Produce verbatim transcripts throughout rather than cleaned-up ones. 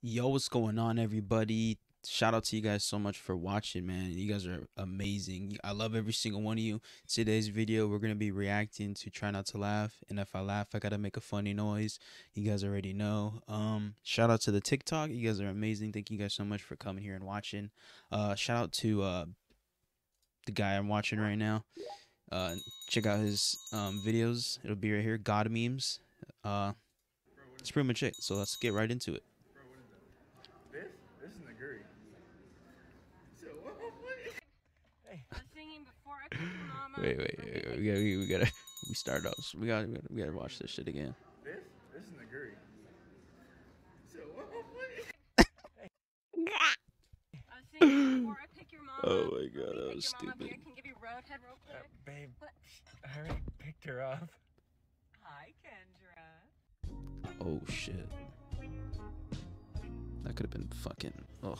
Yo, what's going on, everybody? Shout out to you guys so much for watching, man. You guys are amazing. I love every single one of you. Today's video, we're gonna be reacting to Try Not to Laugh, and if I laugh, I gotta make a funny noise. You guys already know. Um, shout out to the TikTok. You guys are amazing. Thank you guys so much for coming here and watching. Uh, shout out to uh the guy I'm watching right now. Uh, check out his um videos. It'll be right here. God memes. Uh, that's pretty much it. So let's get right into it. This? This is Naguri. So what? I was singing before I cooked your mama. Wait, wait, wait, wait, we gotta, we gotta, we started off. So we gotta, we gotta, we gotta watch this shit again. This? This is Naguri. So what? I was singing before I pick your mama. Oh my god, Let me that pick was your mama up stupid. here. Can I give you roadhead real Uh, quick? babe, What? I already picked her up. Hi, Kendra. Oh shit, that could have been fucking. Ugh,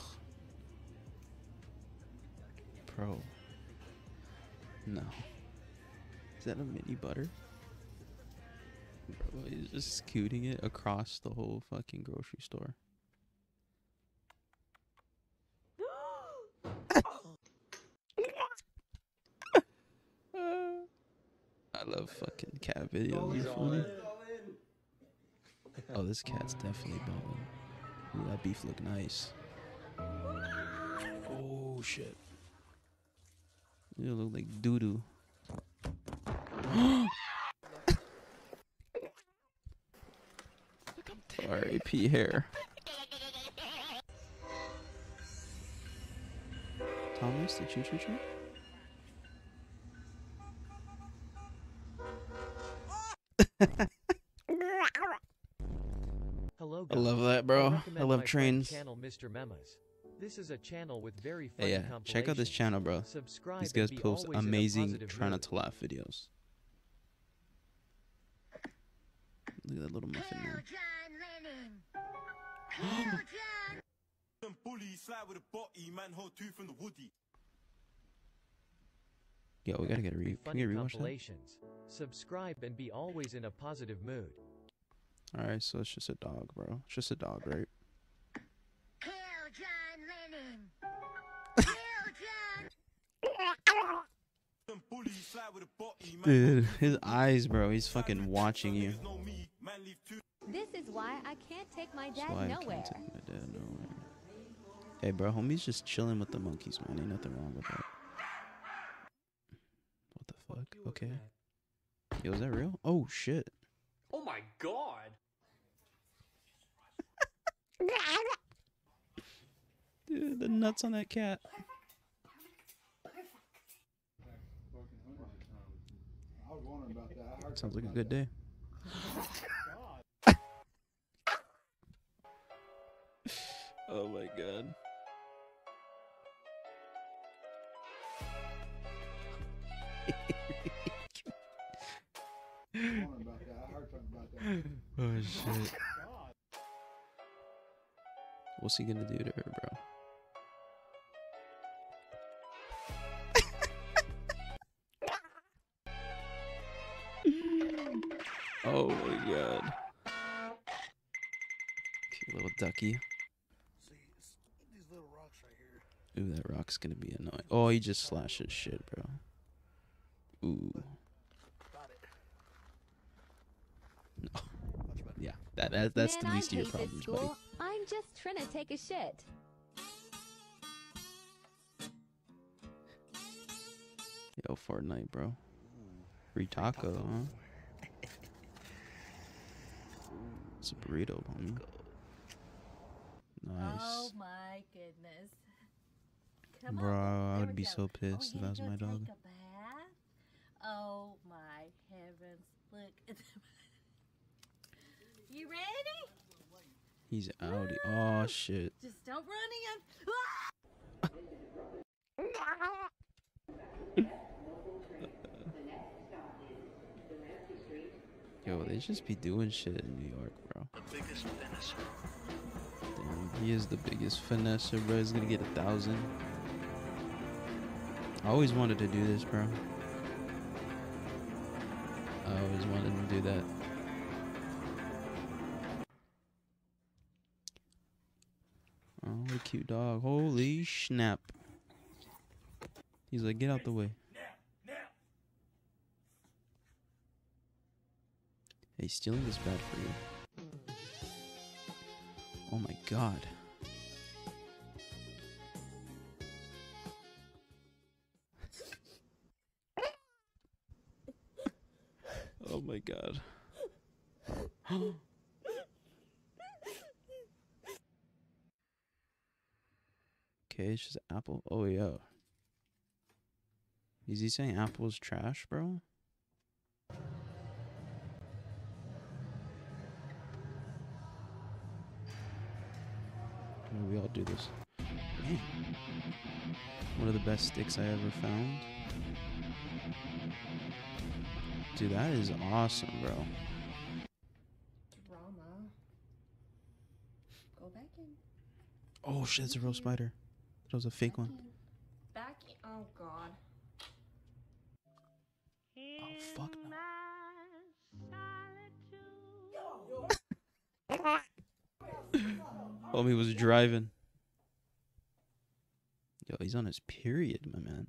bro. No, is that a mini butter? Bro, he's just scooting it across the whole fucking grocery store. I love fucking cat videos. They're funny. Oh, this cat's definitely balling. Ooh, that beef look nice. Oh shit. You look like doo doo. R A P hair. Thomas the Choo Choo Choo? Hello I guys. love that, bro. I recommend love my friend trains. Channel Mister Memas. This is a channel with very funny Hey, yeah, check out this compilations. channel, bro. Subscribe These and guys be post always in a amazing positive try not mood. to laugh videos. Look at that little muffin man. Yo, we gotta get a re. Can Funny we rewatch that? compilations. Subscribe and be always in a positive mood. All right, so it's just a dog, bro. It's just a dog, right? Kill John Lennon. Kill John. Dude, his eyes, bro. He's fucking watching you. This is why I can't take my That's dad why I nowhere. can't take my dad nowhere. Hey, bro, homie's just chilling with the monkeys, man. Ain't nothing wrong with that. What the fuck? Okay. Yo, is that real? Oh shit. Oh my god! Dude, the nuts on that cat. Sounds like a good day. Oh my god. Oh shit. What's he gonna do to her, bro? Oh my god. Cute little ducky. See, these little rocks right here. Ooh, that rock's gonna be annoying. Oh, he just slashed his shit, bro. Ooh. Got it. No. Yeah, that, that that's Man, the least I of your hate problems, this buddy. school. I'm just trying to take a shit. Yo, Fortnite, bro. Free taco, huh? It's a burrito, homie. Oh Nice. my goodness. Come Bro, on. I there would we be go. so Oh, pissed you if that was gotta my go dog. take a bath? Oh my heavens. Look at them. You ready? He's outie. Oh, shit. Just don't run in. Yo, they just be doing shit in New York, bro. Damn, he is the biggest finesser, bro. He's gonna get a thousand. I always wanted to do this, bro. I always wanted to do that. Oh, what a cute dog. Holy snap. He's like, get out the way. Hey, stealing is bad for you. Oh my god. Oh my god. Okay, it's just Apple. Oh, yeah. Is he saying Apple's trash, bro? We all do this. Man. One of the best sticks I ever found. Dude, that is awesome, bro. Drama. Go back in. Oh shit, it's a real spider. That was a fake one. Back in. Oh god. Oh fuck no. Homie was driving. Yo, he's on his period, my man.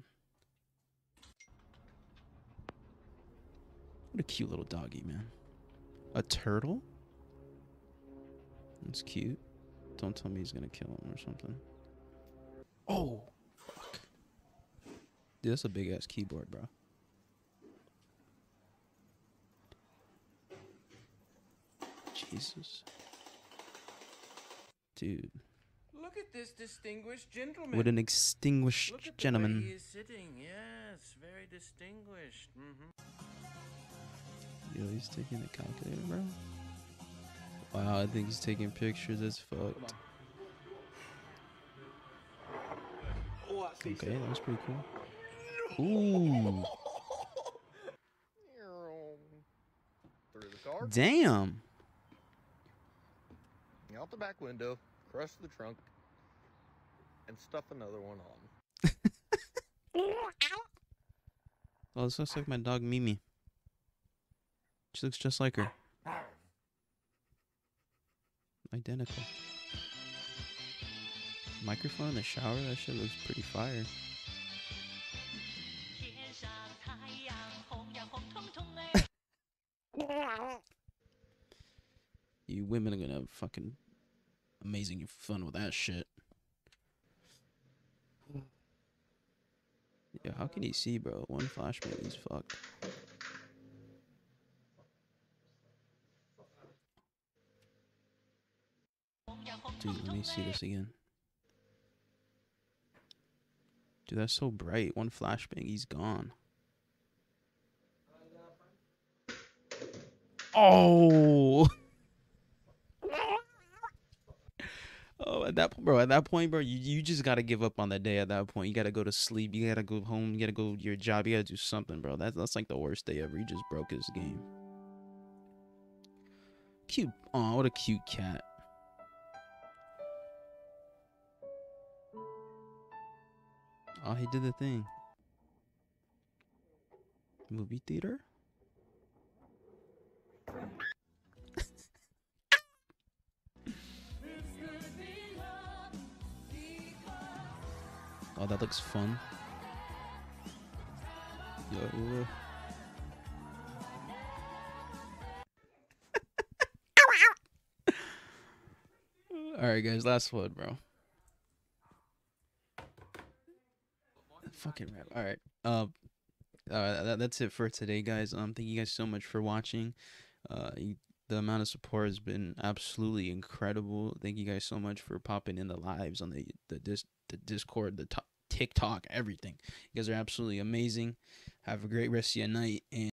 What a cute little doggy, man. A turtle? That's cute. Don't tell me he's gonna kill him or something. Oh, fuck. Dude, that's a big ass keyboard, bro. Jesus. Dude. Look at this distinguished gentleman. What an extinguished Look at the gentleman. way he is sitting. Yes, very distinguished. Mm-hmm. Yo, he's taking a calculator, bro. Wow, I think he's taking pictures. That's fucked. Okay, that was pretty cool. Ooh. Through the car, Damn. out the back window, crush the trunk, and stuff another one on. Oh, this looks like my dog Mimi. She looks just like her. Identical. Microphone in the shower? That shit looks pretty fire. You women are gonna have fucking amazing fun with that shit. Yeah, how can he see, bro? One flashbang, he's fucked. Dude, let me see this again. Dude, that's so bright. One flashbang, he's gone. Oh! Oh, at that point, bro, at that point, bro, you, you just gotta give up on that day at that point. You gotta go to sleep. You gotta go home. You gotta go to your job. You gotta do something, bro. That's, that's like the worst day ever. You just broke his game. Cute. Oh, what a cute cat. Oh, he did the thing. Movie theater? Oh, that looks fun. Yo, yo. Alright, guys, last one, bro. Fucking rap. Alright. Uh, uh, that, that's it for today, guys. Um, thank you guys so much for watching. Uh, you, the amount of support has been absolutely incredible. Thank you guys so much for popping in the lives on the the dis the Discord, the TikTok, everything. You guys are absolutely amazing. Have a great rest of your night, and